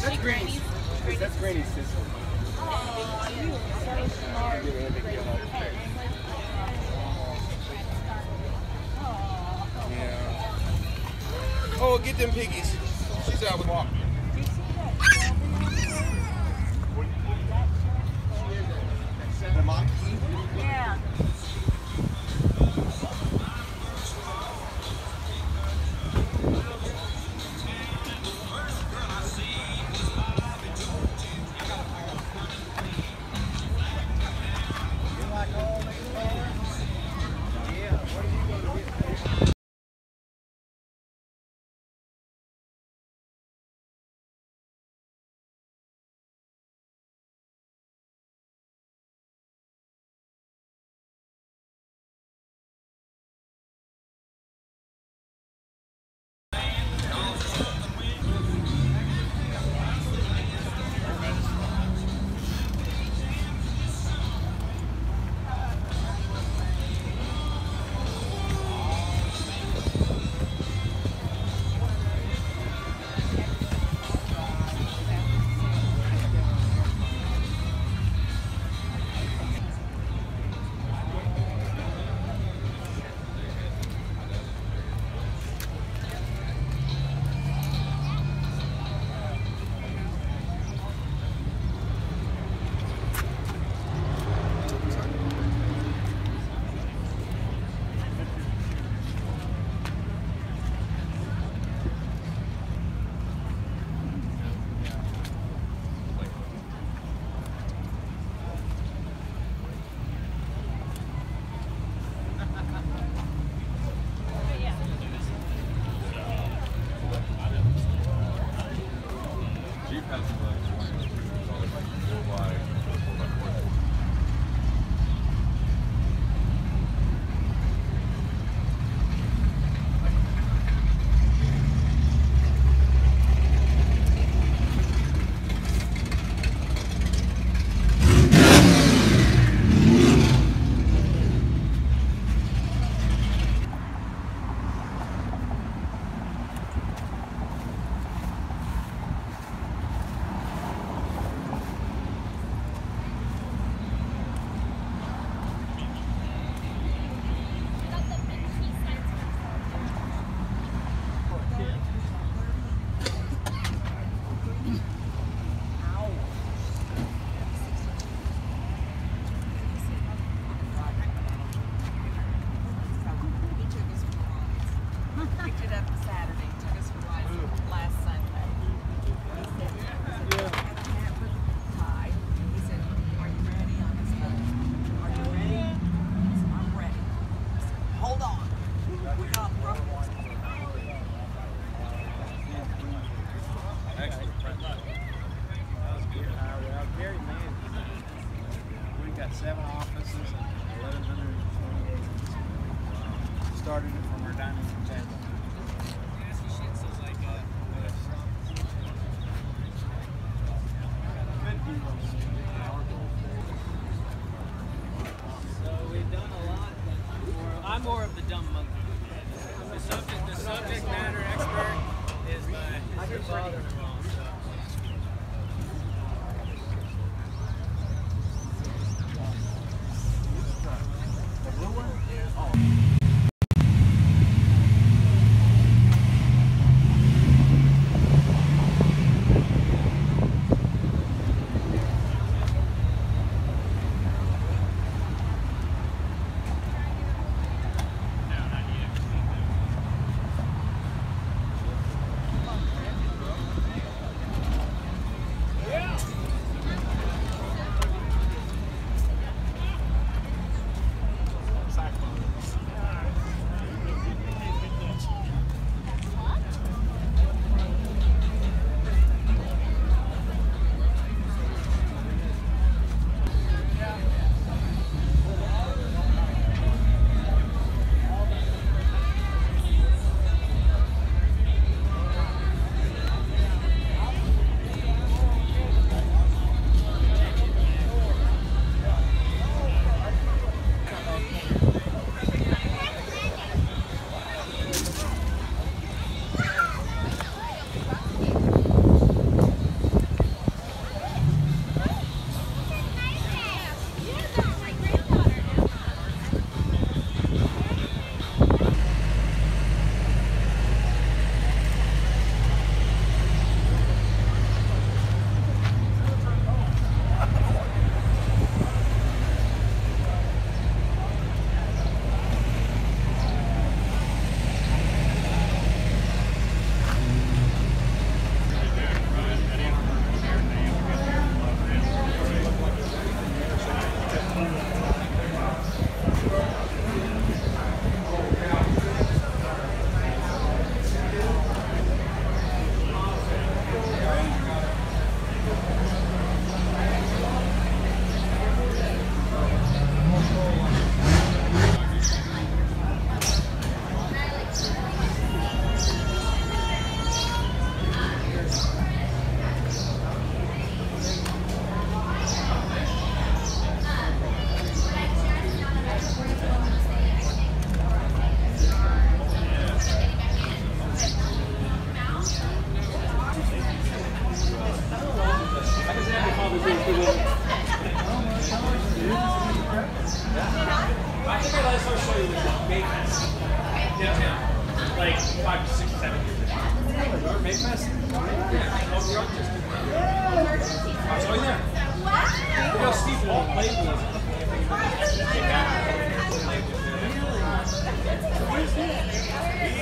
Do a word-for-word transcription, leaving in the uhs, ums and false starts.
that's Granny's. That's Granny's sister. Oh, you are so smart. Yeah. Oh, get them piggies. She's out with walk. Do you see that Shelby? The monkey? Yeah. Seven offices and eleven twenty-eight. Started it from our dining room table. So we've done a lot. I'm more of the dumb monkey. The subject, the subject matter expert is my father-in-law. like five to six, seven years ago. Mayfest? Yeah. Oh, you're just. Oh, yeah. You know, Steve Walt played with us. He